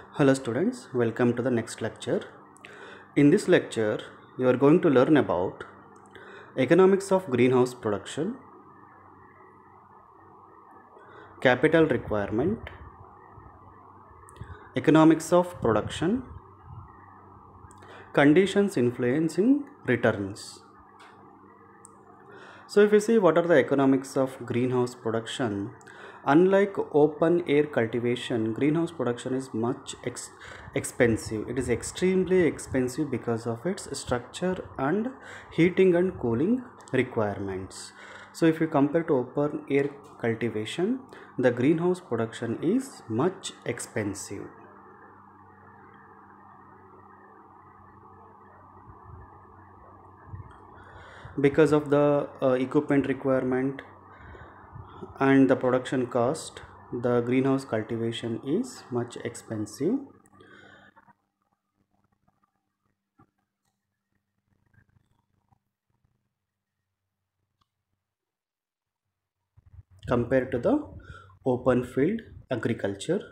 Hello students, welcome to the next lecture. In this lecture, you are going to learn about economics of greenhouse production, capital requirement, economics of production, conditions influencing returns. So if you see what are the economics of greenhouse production, unlike open air cultivation, greenhouse production is much expensive. It is extremely expensive because of its structure and heating and cooling requirements. So if you compare to open air cultivation, the greenhouse production is much expensive. Because of the equipment requirement and the production cost, the greenhouse cultivation is much expensive. Compared to the open field agriculture.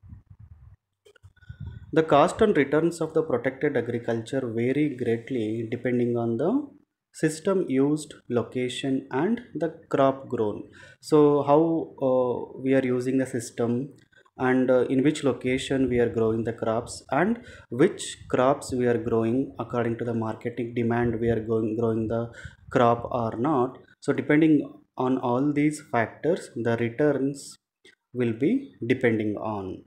The cost and returns of the protected agriculture vary greatly depending on the system used, location, and the crop grown. So, how we are using the system, and in which location we are growing the crops, and which crops we are growing according to the marketing demand we are growing the crop or not. So, depending on all these factors, the returns will be depending on.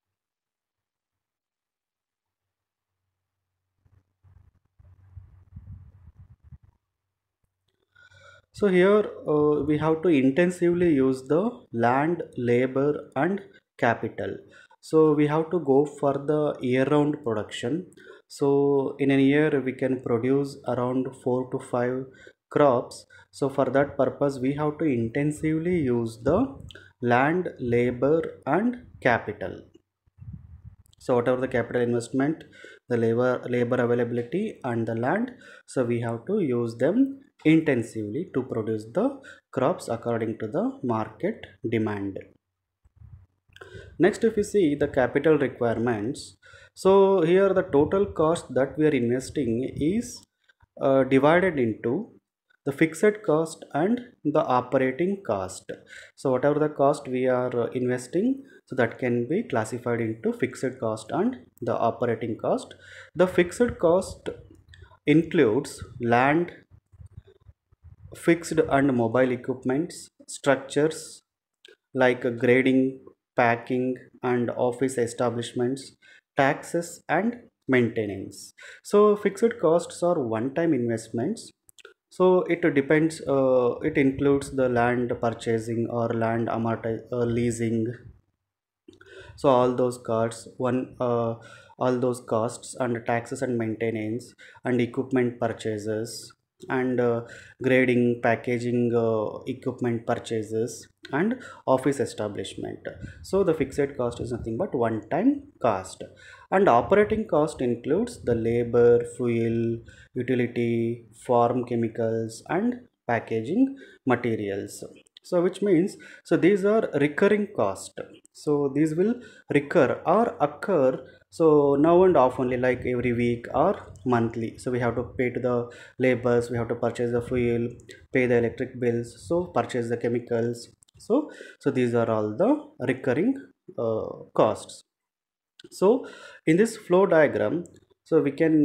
So here we have to intensively use the land, labor and capital. So we have to go for the year-round production. So in a year we can produce around 4 to 5 crops. So for that purpose we have to intensively use the land, labor and capital. So whatever the capital investment, the labor availability and the land, so we have to use them intensively to produce the crops according to the market demand. Next, if you see the capital requirements, so here the total cost that we are investing is divided into the fixed cost and the operating cost. So whatever the cost we are investing, so that can be classified into fixed cost and the operating cost. The fixed cost includes land, fixed and mobile equipments, structures like grading, packing, and office establishments, taxes, and maintenance. So, fixed costs are one time investments. So, it depends, it includes the land purchasing or land leasing. So, all those costs and taxes and maintenance and equipment purchases and grading, packaging, equipment purchases and office establishment. So the fixed cost is nothing but one time cost, and operating cost includes the labor, fuel, utility, farm chemicals and packaging materials. So which means, so these are recurring cost. So these will recur or occur, so now and off only, like every week or monthly. So we have to pay to the labors, we have to purchase the fuel, pay the electric bills, so purchase the chemicals. So these are all the recurring costs. So in this flow diagram, so we can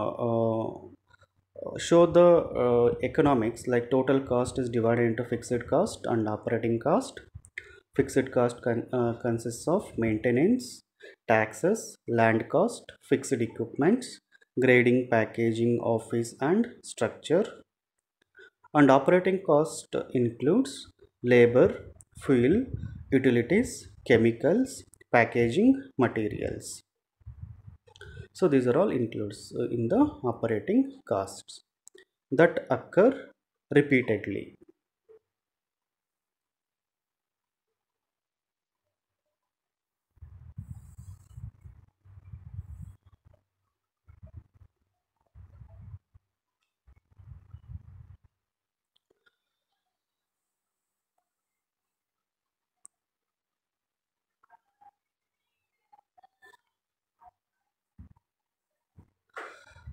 show the economics, like total cost is divided into fixed cost and operating cost. Fixed cost consists of maintenance, taxes, land cost, fixed equipments, grading, packaging, office and structure. And operating cost includes labor, fuel, utilities, chemicals, packaging materials. So these are all includes in the operating costs that occur repeatedly.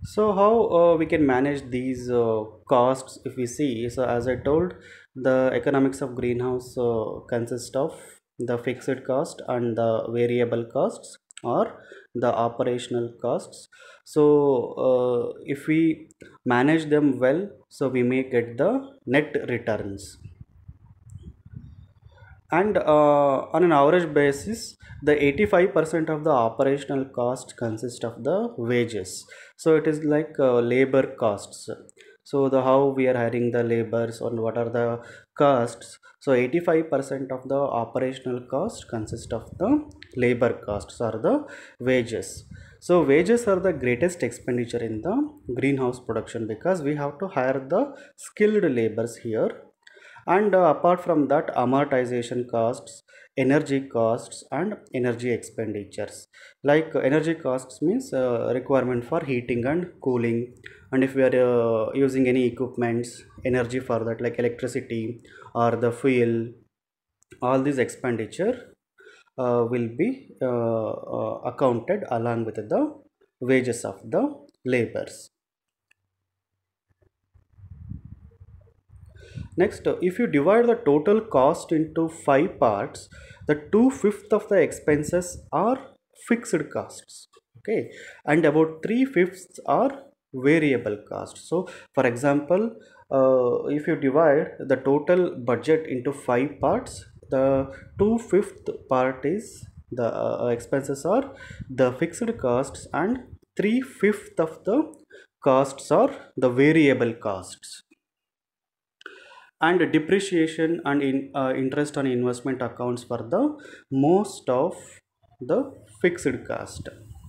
So how we can manage these costs if we see? So as I told, the economics of greenhouse consist of the fixed cost and the variable costs or the operational costs. So if we manage them well, so we may get the net returns. And on an average basis, the 85% of the operational cost consists of the wages. So it is like labor costs. So the how we are hiring the labors and what are the costs. So 85% of the operational cost consist of the labor costs or the wages. So wages are the greatest expenditure in the greenhouse production because we have to hire the skilled labors here. And apart from that, amortization costs, energy costs and energy expenditures. Like energy costs means requirement for heating and cooling, and if we are using any equipments, energy for that like electricity or the fuel, all these expenditure will be accounted along with the wages of the labors. Next, if you divide the total cost into five parts, the two-fifths of the expenses are fixed costs. Okay, and about three-fifths are variable costs. So, for example, if you divide the total budget into five parts, the two-fifth part is the expenses are the fixed costs, and three-fifths of the costs are the variable costs. And depreciation and interest on investment accounts for the most of the fixed cost.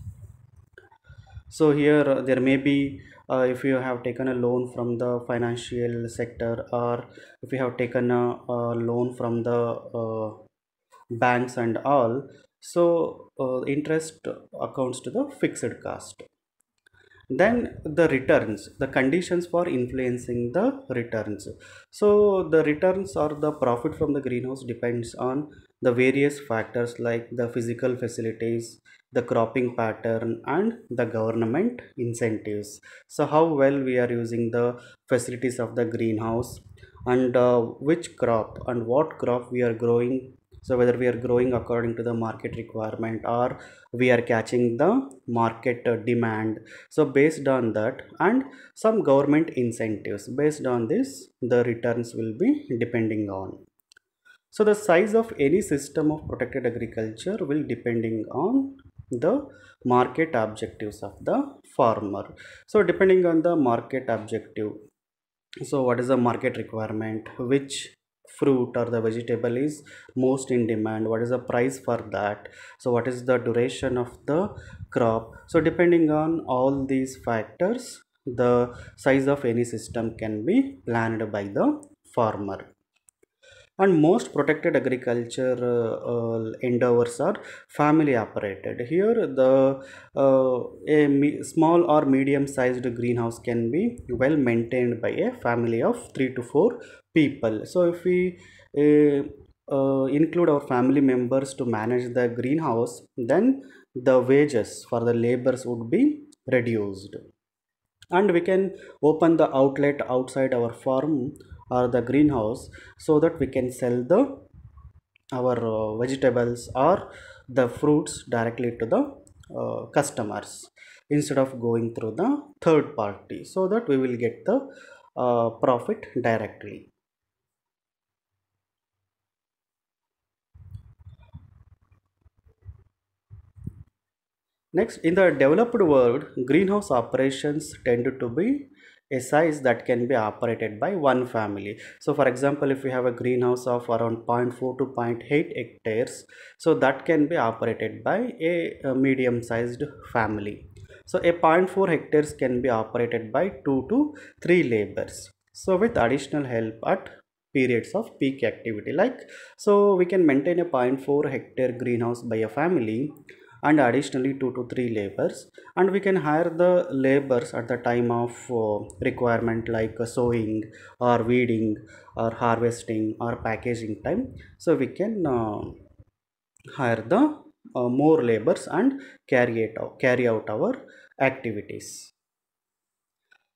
So here there may be if you have taken a loan from the financial sector, or if you have taken a loan from the banks and all, so interest accounts to the fixed cost. Then the returns, the conditions for influencing the returns. So the returns or the profit from the greenhouse depends on the various factors like the physical facilities, the cropping pattern and the government incentives. So how well we are using the facilities of the greenhouse, and which crop and what crop we are growing. So whether we are growing according to the market requirement or we are catching the market demand. So based on that and some government incentives, based on this the returns will be depending on. So the size of any system of protected agriculture will depending on the market objectives of the farmer. So depending on the market objective, so what is the market requirement, which fruit or the vegetable is most in demand, what is the price for that, so what is the duration of the crop. So depending on all these factors, the size of any system can be planned by the farmer. And most protected agriculture endeavors are family operated. Here the small or medium sized greenhouse can be well maintained by a family of 3 to 4 people. So if we include our family members to manage the greenhouse, then the wages for the labors would be reduced, and we can open the outlet outside our farm or the greenhouse, so that we can sell the our vegetables or the fruits directly to the customers instead of going through the third party, so that we will get the profit directly. Next, in the developed world, greenhouse operations tend to be a size that can be operated by one family. So, for example, if we have a greenhouse of around zero point 0.4 to zero point 0.8 hectares, so that can be operated by a medium-sized family. So, a zero point 0.4 hectares can be operated by 2 to 3 laborers. So, with additional help at periods of peak activity, like so, we can maintain a zero point 0.4 hectare greenhouse by a family and additionally 2 to 3 labors, and we can hire the labors at the time of requirement like sowing or weeding or harvesting or packaging time. So we can hire the more labors and carry out our activities.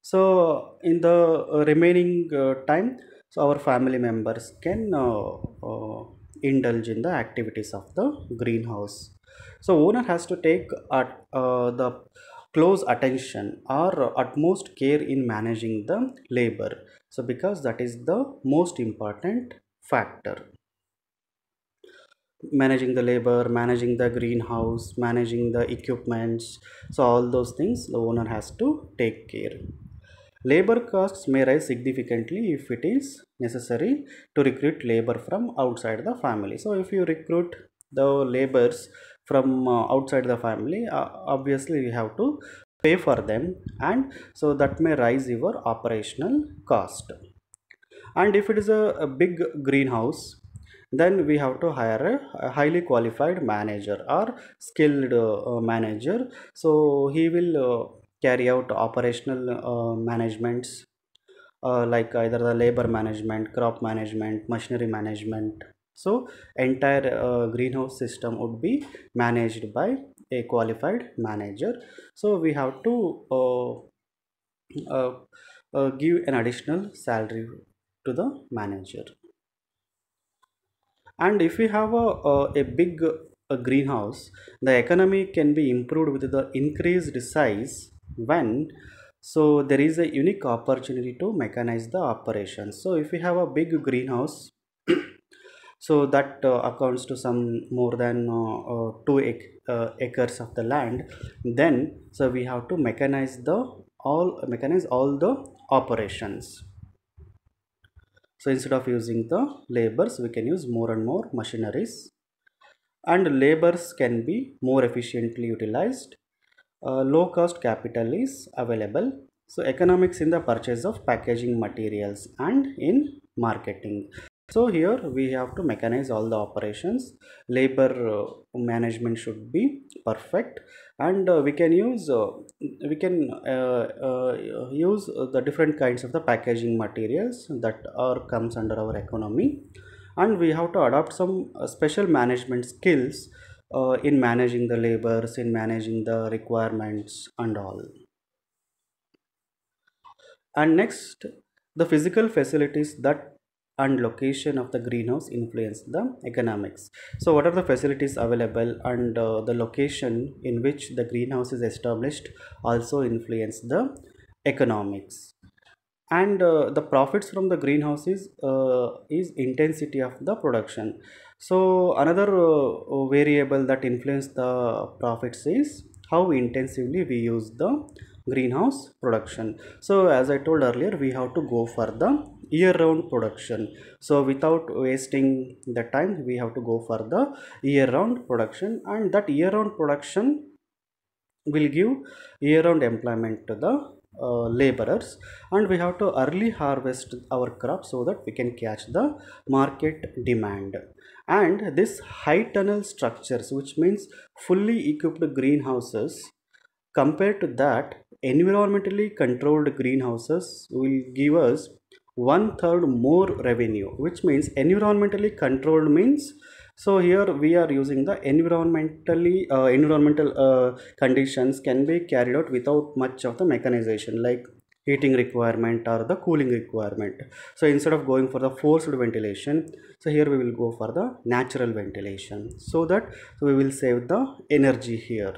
So in the remaining time, so our family members can indulge in the activities of the greenhouse. So owner has to take the close attention or utmost care in managing the labor, so because that is the most important factor. Managing the labor, managing the greenhouse, managing the equipments, so all those things the owner has to take care. Labor costs may rise significantly if it is necessary to recruit labor from outside the family. So if you recruit the labors from outside the family, obviously you have to pay for them, and so that may rise your operational cost. And if it is a big greenhouse, then we have to hire a highly qualified manager or skilled manager. So he will carry out operational managements, like either the labor management, crop management, machinery management. So entire greenhouse system would be managed by a qualified manager. So we have to uh, give an additional salary to the manager. And if we have a big greenhouse, the economy can be improved with the increased size when, so there is a unique opportunity to mechanize the operations. So if we have a big greenhouse, so that accounts to some more than 2 acres of the land, then so we have to mechanize all the operations. So instead of using the labors, we can use more and more machineries, and labors can be more efficiently utilized. Low cost capital is available. So economics in the purchase of packaging materials and in marketing. So here we have to mechanize all the operations. Labor management should be perfect, and we can use the different kinds of the packaging materials that are comes under our economy, and we have to adopt some special management skills in managing the labors, in managing the requirements and all. And next, the physical facilities that and location of the greenhouse influence the economics. So what are the facilities available, and the location in which the greenhouse is established also influence the economics. And the profits from the greenhouses is intensity of the production. So another variable that influence the profits is how intensively we use the greenhouse production. So as I told earlier, we have to go for the year round production. So without wasting the time, we have to go for the year round production, and that year round production will give year round employment to the laborers. And we have to early harvest our crops so that we can catch the market demand. And this high tunnel structures, which means fully equipped greenhouses, compared to that, environmentally controlled greenhouses will give us one third more revenue, which means environmentally controlled means, so here we are using the environmental conditions can be carried out without much of the mechanization, like heating requirement or the cooling requirement. So instead of going for the forced ventilation, so here we will go for the natural ventilation, so that we will save the energy here.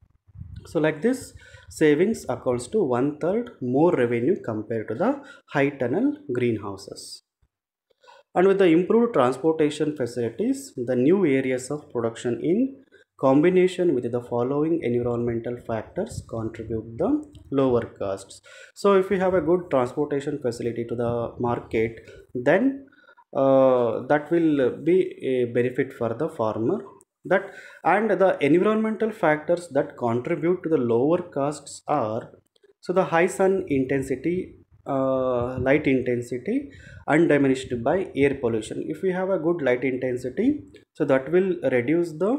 So like this, savings accounts to one third more revenue compared to the high tunnel greenhouses. And with the improved transportation facilities, the new areas of production in combination with the following environmental factors contribute the lower costs. So if we have a good transportation facility to the market, then that will be a benefit for the farmer. That, and the environmental factors that contribute to the lower costs are, so the high sun intensity, light intensity, undiminished by air pollution. If we have a good light intensity, so that will reduce the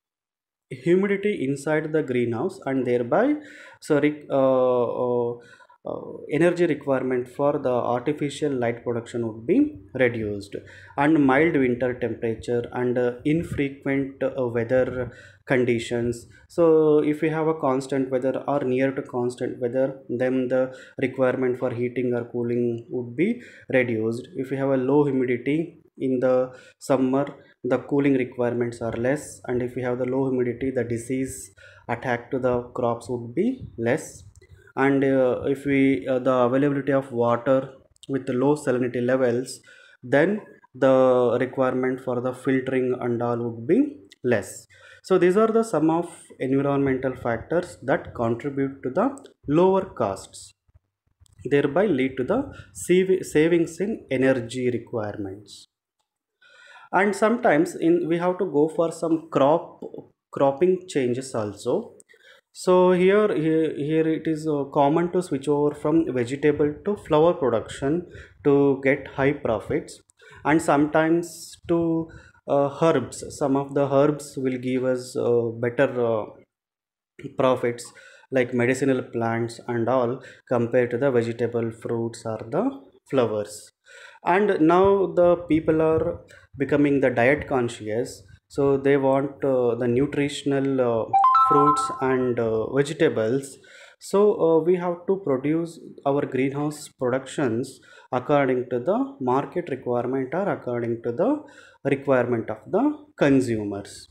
humidity inside the greenhouse, and thereby, sorry, energy requirement for the artificial light production would be reduced, and mild winter temperature and infrequent weather conditions. So if we have a constant weather or near to constant weather, then the requirement for heating or cooling would be reduced. If we have a low humidity in the summer, the cooling requirements are less, and if we have the low humidity, the disease attack to the crops would be less. And if we the availability of water with low salinity levels, then the requirement for the filtering and all would be less. So these are the some of environmental factors that contribute to the lower costs, thereby lead to the savings in energy requirements. And sometimes we have to go for some cropping changes also. So here it is common to switch over from vegetable to flower production to get high profits, and sometimes to herbs. Some of the herbs will give us better profits, like medicinal plants and all, compared to the vegetable, fruits or the flowers. And now the people are becoming the diet conscious, so they want the nutritional fruits and vegetables. So we have to produce our greenhouse productions according to the market requirement or according to the requirement of the consumers.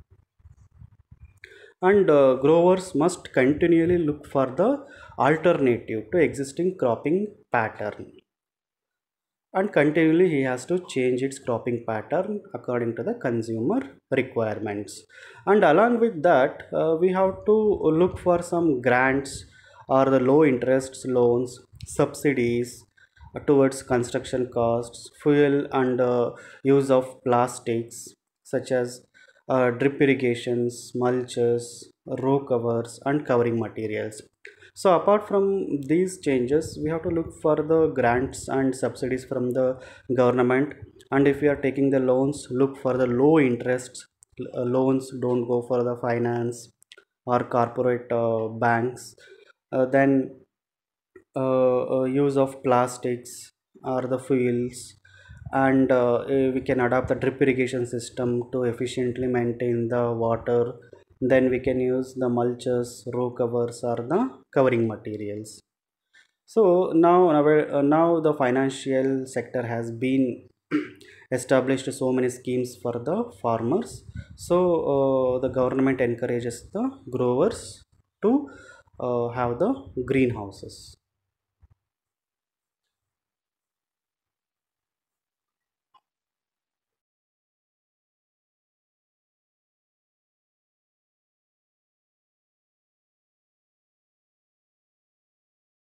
And growers must continually look for the alternative to existing cropping pattern, and continually he has to change its cropping pattern according to the consumer requirements. And along with that, we have to look for some grants or the low interest loans, subsidies towards construction costs, fuel, and use of plastics, such as drip irrigations, mulches, row covers and covering materials. So apart from these changes, we have to look for the grants and subsidies from the government. And if we are taking the loans, look for the low interest loans. Don't go for the finance or corporate banks. Then use of plastics or the fuels, and we can adopt the drip irrigation system to efficiently maintain the water. Then we can use the mulches, row covers or the covering materials. So now the financial sector has been established so many schemes for the farmers. So the government encourages the growers to have the greenhouses.